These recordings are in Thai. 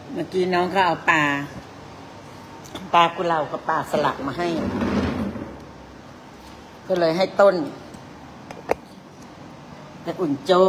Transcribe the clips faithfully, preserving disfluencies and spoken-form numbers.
เมื่อกี้น้องเขาเอาปลาปลากุเลากับปลาสลัดมาให้ก็เลยให้ต้นแต่อุ่นโจ๊ก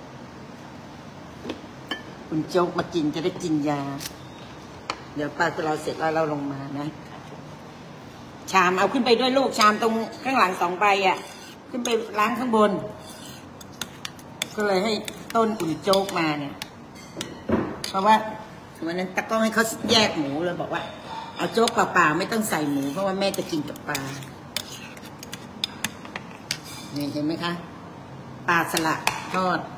อุ่นโจ๊กมากินจะได้กินยาเดี๋ยวปลากุเลาเสร็จแล้วเราลงมานะชามเอาขึ้นไปด้วยลูกชามตรงข้างหลังสองใบอ่ะขึ้นไปล้างข้างบนก็เลยให้ต้นอุ่นโจ๊กมาเนี่ยเพราะว่าวันนั้นตะก้องให้เขาแยกหมูเลยบอกว่าเอาโจ๊กเปล่าๆไม่ต้องใส่หมูเพราะว่าแม่จะกินกับปลานี่เห็นไหมคะปลาสลัดทอด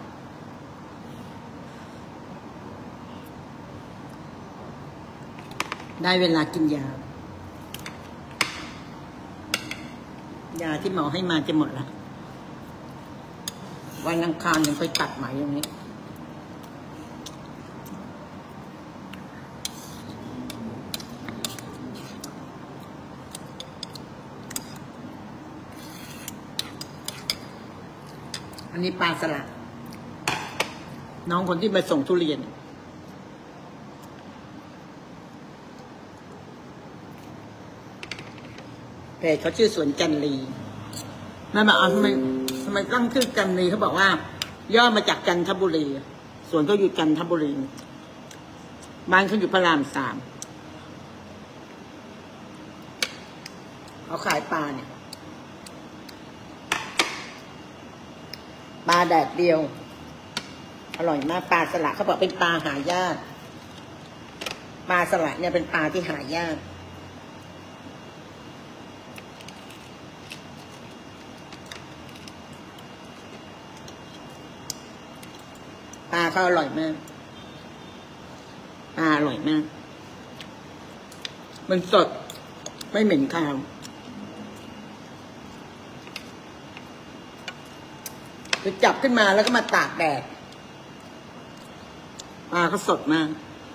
ได้เวลากินยายาที่หมอให้มาจะหมดละวันอังคารยังไปตัดไหมอย่างนี้อันนี้ปลาสลัดน้องคนที่มาส่งทุเรียนแต่เขาชื่อสวนจันรีแม่บอกเอาทำไมทำไมตั้งชื่อจันรีเขาบอกว่าย่อมาจากจันทบุรีสวนเขาอยู่จันทบุรีบ้านเขาอยู่พระรามสามเขาขายปลาเนี่ยปลาแดดเดียวอร่อยมากปลาสลัดเขาบอกเป็นปลาหายากปลาสลัดเนี่ยเป็นปลาที่หายากปลาเขาอร่อยมากปลาอร่อยมากมันสดไม่เหม็นคาวคือจับขึ้นมาแล้วก็มาตากแดดปลาเขาสดมาก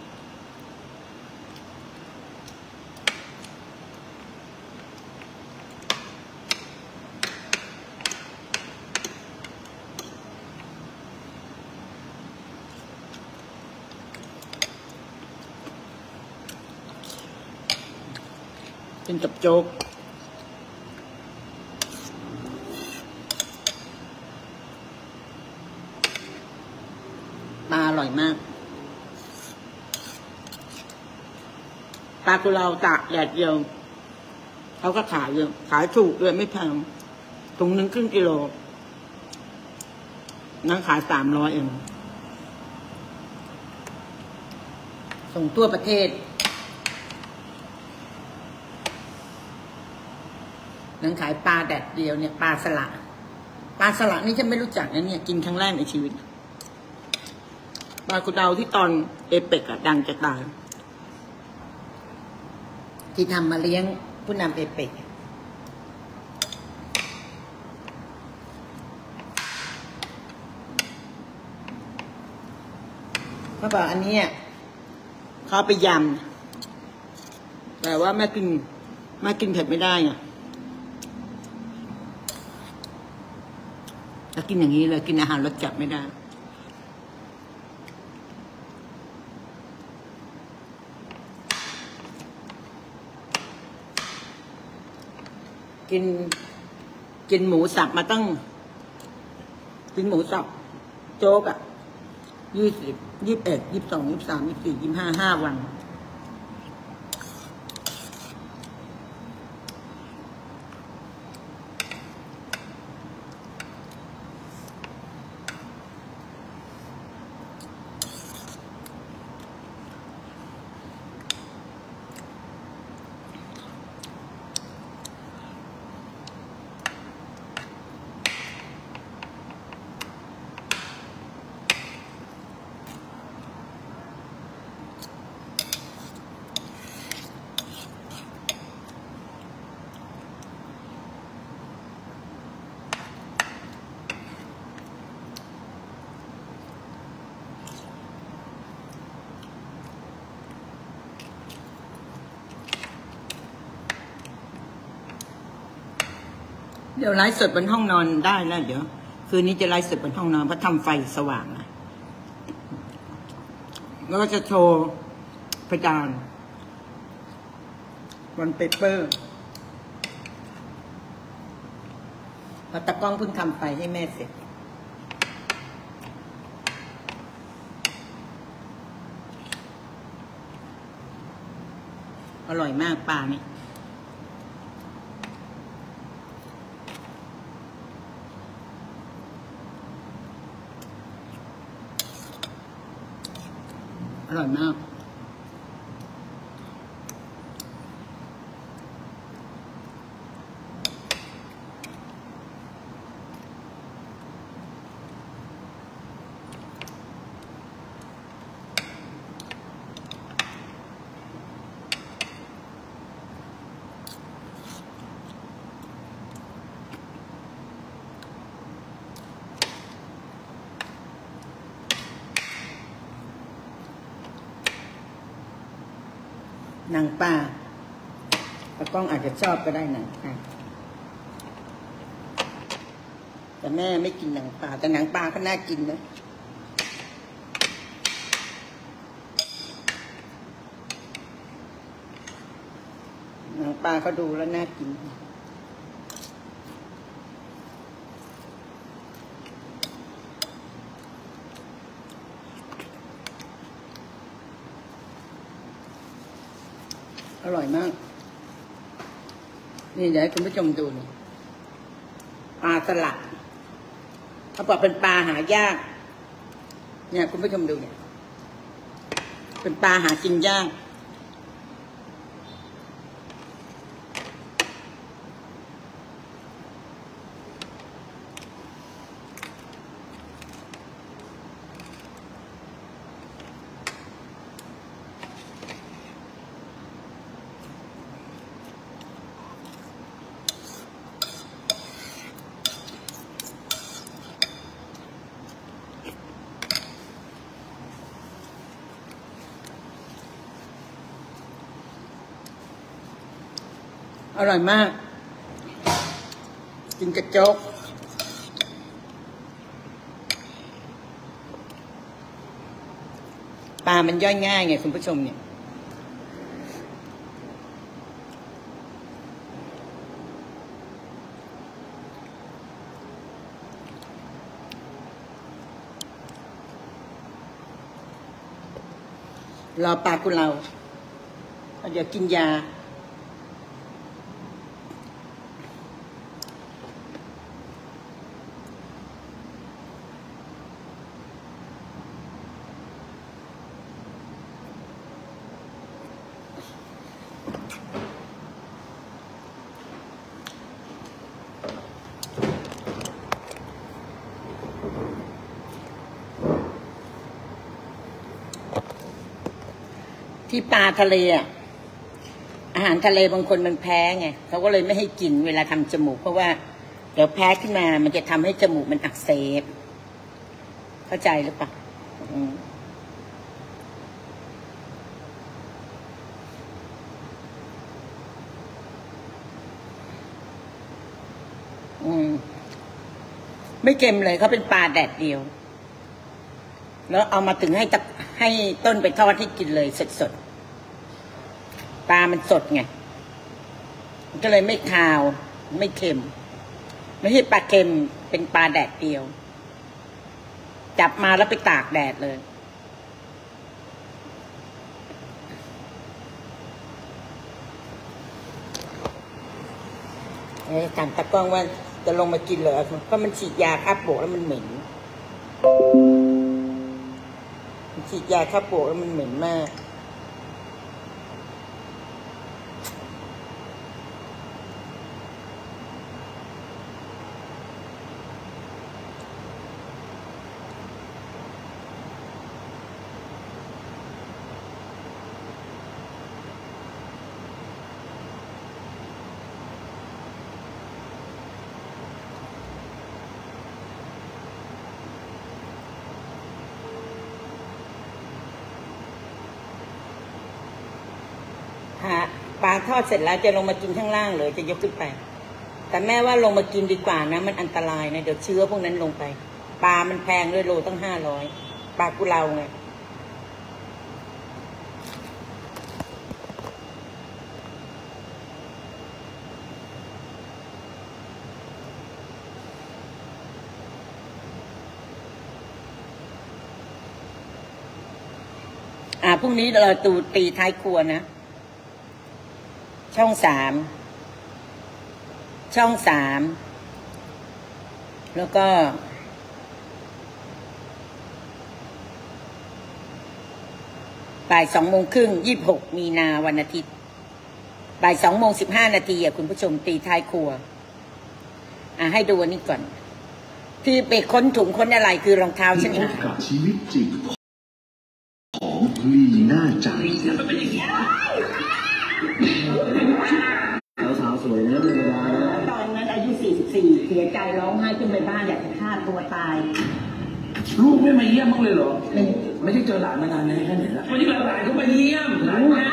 เป็นกับโจ๊กปลาอร่อยมากปลากุเลาตากแดดเดียวเขาก็ขายเยอะขายถูกด้วยไม่แพงถุงหนึ่งครึ่งกิโลนั่งขายสามร้อยเองส่งทั่วประเทศนั่งขายปลาแดดเดียวเนี่ยปลาสลัดปลาสลัดนี่ฉันไม่รู้จักนะเนี่ยกินครั้งแรกในชีวิตปลากุเลาที่ตอนเอเปกอะดังจะตายที่ทำมาเลี้ยงผู้นำเอเปกเขาบอกอันนี้เขาไปยำแต่ว่าแม่กินแม่กินเผ็ดไม่ได้ไงถ้ากินอย่างนี้เลยกินอาหารรสจัดไม่ได้กินกินหมูสับมาตั้งกินหมูสับโจ๊กอ่ะยี่สิบยี่สิบเอ็ดยี่สิบสองยี่สิบสามยี่สิบสี่ยี่สิบห้าห้าวันเดี๋ยวไลฟ์สดบนห้องนอนได้แล้วเดี๋ยวคืนนี้จะไลฟ์สดบนห้องนอนเพราะทำไฟสว่างนะแล้วก็จะโชว์พดานวันเปเปอร์พอตะกล้องเพิ่งทำไฟให้แม่เสร็จอร่อยมากปลาเนี่ยอร่อยมากหนังปลาตะกล้องอาจจะชอบก็ได้หนังปลาแต่แม่ไม่กินหนังปลาแต่หนังปลาก็น่ากินนะหนังปลาเขาดูแล้วน่ากินอร่อยมากนี่เดี๋ยวให้คุณผู้ชมดูนี่ปลาสลัดเขาบอกเป็นปลาหายากเนี่ยคุณผู้ชมดูเนี่ยเป็นปลาหากินยากอร่อยมากกินกระโจกปลามันย่อยง่ายไงคุณผู้ชมเนี่ยรอปลากุเลาเดี๋ยวกินยาที่ปลาทะเลอ่ะอาหารทะเลบางคนมันแพ้ไงเขาก็เลยไม่ให้กินเวลาทำจมูกเพราะว่าเดี๋ยวแพ้ขึ้นมามันจะทำให้จมูกมันอักเสบเข้าใจหรือเปล่าอืมอืมไม่เค็มเลยเขาเป็นปลาแดดเดียวแล้วเอามาถึงให้ตะให้ต้นไปทอดให้กินเลยสดๆปลามันสดไงมันก็เลยไม่คาวไม่เค็มไม่ใช่ปลาเค็มเป็นปลาแดดเดียวจับมาแล้วไปตากแดดเลยเอ้ถามตะกล้องว่าจะลงมากินเหรอเพราะมันฉีดยาฆ่าปลวกแล้วมันเหม็นฉีดยาฆ่าปลวกแล้วมันเหม็นมากปลาทอดเสร็จแล้วจะลงมากินข้างล่างเลยจะยกขึ้นไปแต่แม่ว่าลงมากินดีกว่านะมันอันตรายนะเดี๋ยวเชื้อพวกนั้นลงไปปลามันแพงด้วยโลตั้งห้าร้อยปลากุเลาไงอ่าพรุ่งนี้เราตูตีท้ายครัวนะช่องสามช่องสามแล้วก็บ่ายสองโมงครึ่งยี่สิบหกมีนาวันอาทิตย์บ่ายสองโมงสิบห้านาทีอ่ะคุณผู้ชมตีท้ายครัวอ่ะให้ดูอันนี้ก่อนที่ไปค้นถุงค้นอะไรคือรองเท้าฉันเองกับชีวิตจริงของลีน่าจังสาวสวยนะเวลาตอนนั้นอายุสี่สิบสี่เสียใจร้องไห้ขึ้นไปบ้านอยากจะฆ่าตัวตายลูกไม่มาเยี่ยมบ้างเลยเหรอไม่ไม่ได้เจอหลานมานานเลยแค่ไหนแล้ววันนี้หลานเขามาเยี่ยมหลานมา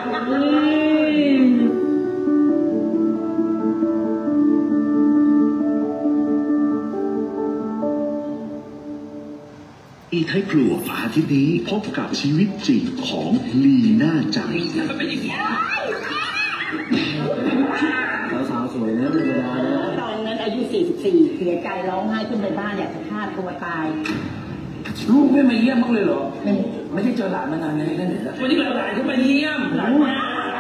อีท้ายครัวฝาที่นี้พบกับชีวิตจริงของลีน่าจังสาวสวยนะเวลาตอนนั้นอายุสี่สิบสี่เสียใจร้องไห้ขึ้นไปบ้านอยากจะฆ่าตัวตายลูกไม่มาเยี่ยมบ้างเลยเหรอไม่ไม่ได้เจอหลานมานานเลยแค่ไหนแล้ววันนี้หลานเขามาเยี่ยมหลานมา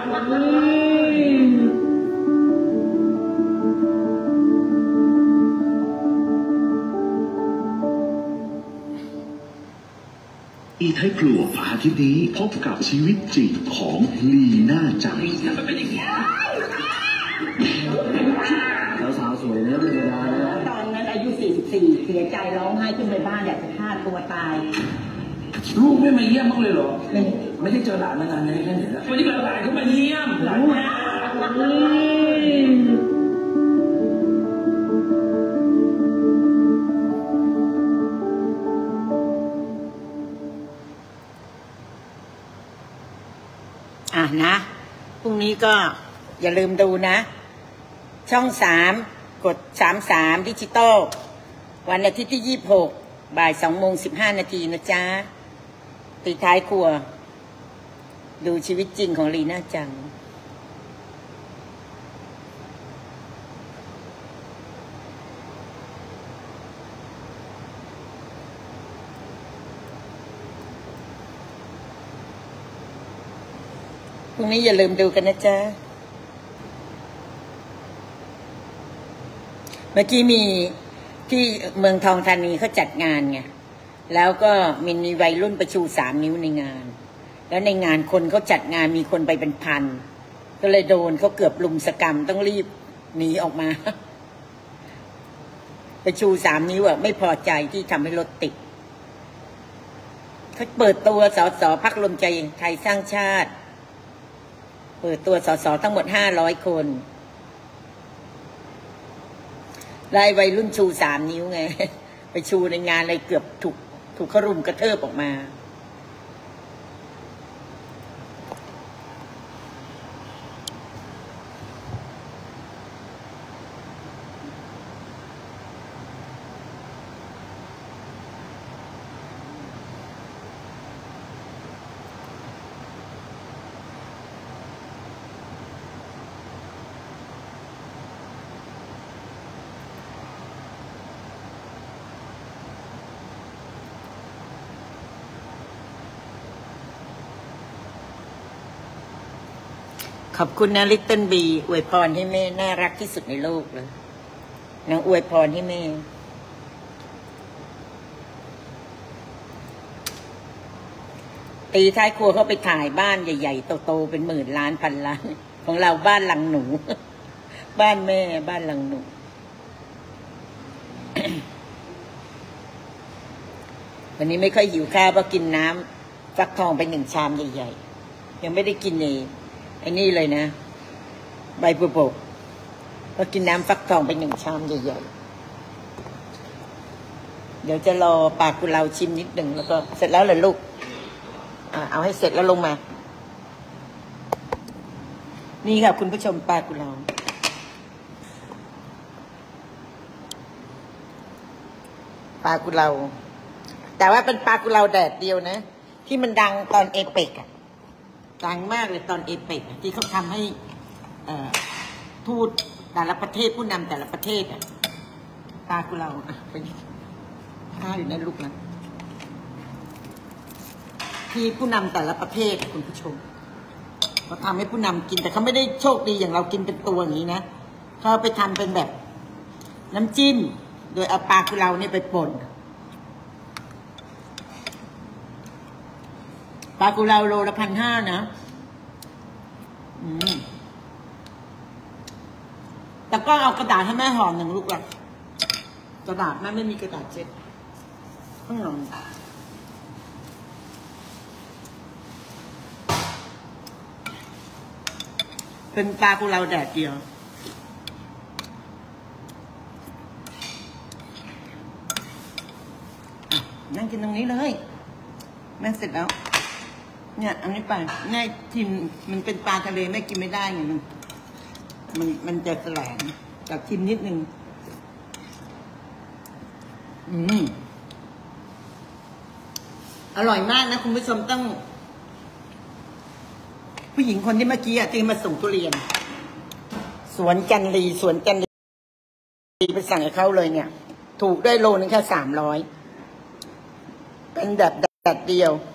อีท้ายครัวฝาที่นี้พบกับชีวิตจริงของลีน่าจังสาวสวยนะเวลาตอนนั้นอายุสี่สิบสี่เสียใจร้องไห้ขึ้นไปบ้านอยากจะฆ่าตัวตายลูกไม่มาเยี่ยมบ้างเลยเหรอไม่ไม่ได้เจอหลานมานานเลยแค่ไหนแล้ววันนี้หลานเขามาเยี่ยมหลานมาอ่ะนะพรุ่งนี้ก็อย่าลืมดูนะช่องสามกดสามสามดิจิตอลวันอาทิตย์ที่ยี่สิบหกบ่ายสองโมงสิบห้านาทีนะจ๊ะตีท้ายครัวดูชีวิตจริงของลีน่าจังพรุ่งนี้อย่าลืมดูกันนะจ๊ะเมื่อกี้มีที่เมืองทองธานีเขาจัดงานไงแล้วก็มีวัยรุ่นประชูสามนิ้วในงานแล้วในงานคนเขาจัดงานมีคนไปเป็นพันก็เลยโดนเขาเกือบลุมสกรรมต้องรีบหนีออกมาประชูสามนิ้วอ่ะไม่พอใจที่ทำให้รถติดเขาเปิดตัวสสพรรครวมใจไทยสร้างชาติเปิดตัวสสทั้งหมดห้าร้อยคนไล่วัยรุ่นชูสามนิ้วไงไปชูในงานอะไรเกือบถูกถูกเขารุมกระเทิบออกมาขอบคุณนะลิตเติ้ลบีอวยพรให้แม่น่ารักที่สุดในโลกเลยนางอวยพรให้แม่ตีท้ายครัวเขาไปถ่ายบ้านใหญ่ๆโตๆเป็นหมื่นล้านพันล้านของเราบ้านหลังหนูบ้านแม่บ้านหลังหนู วันนี้ไม่ค่อยหิวข้าวเพราะกินน้ำฟักทองไปหนึ่งชามใหญ่ๆยังไม่ได้กินเองไอ้นี่เลยนะใบบัวบกก็กินน้ำฟักทองไปหนึ่งชามใหญ่ๆเดี๋ยวจะรอปลากุเลาชิมนิดหนึ่งแล้วก็เสร็จแล้วเลยลูกอ่าเอาให้เสร็จแล้วลงมานี่ค่ะคุณผู้ชมปลากุเลาปลากุเลาแต่ว่าเป็นปลากุเลาแดดเดียวนะที่มันดังตอนเอเปกอะดังมากเลยตอนเอเปกที่เขาทำให้ทูตแต่ละประเทศผู้นำแต่ละประเทศอ่ะตากุเราเป็นข้าอยู่ในลูกนะที่ผู้นำแต่ละประเทศคุณผู้ชมเขาทำให้ผู้นำกินแต่เขาไม่ได้โชคดีอย่างเรากินเป็นตัวอย่างนี้นะเขาไปทำเป็นแบบน้ำจิ้มโดยเอาปลากุเลาเนี่ยไปป่นปลากุเลาโลละพันห้านะอืมแต่ก็เอากระดาษให้แม่ห่อหนึ่งลูกละกระดาษแม่ไม่มีกระดาษเช็ดข้างหลังเป็นปลากุเลาแดดเดียวนั่งกินตรงนี้เลยแม่เสร็จแล้วเนี่ยอันนี้ไปแม่ทิมมันเป็นปลาทะเลแม่กินไม่ได้ไงมันมันมันจะแสลงกับทิมนิดนึงอืมอร่อยมากนะคุณผู้ชมต้องผู้หญิงคนที่เมื่อกี้อ่ะที่มาส่งทุเรียนสวนจันรีสวนจันรีไปสั่งให้เขาเลยเนี่ยถูกได้โลนึงแค่สามร้อยเป็นแบบแดดเดียว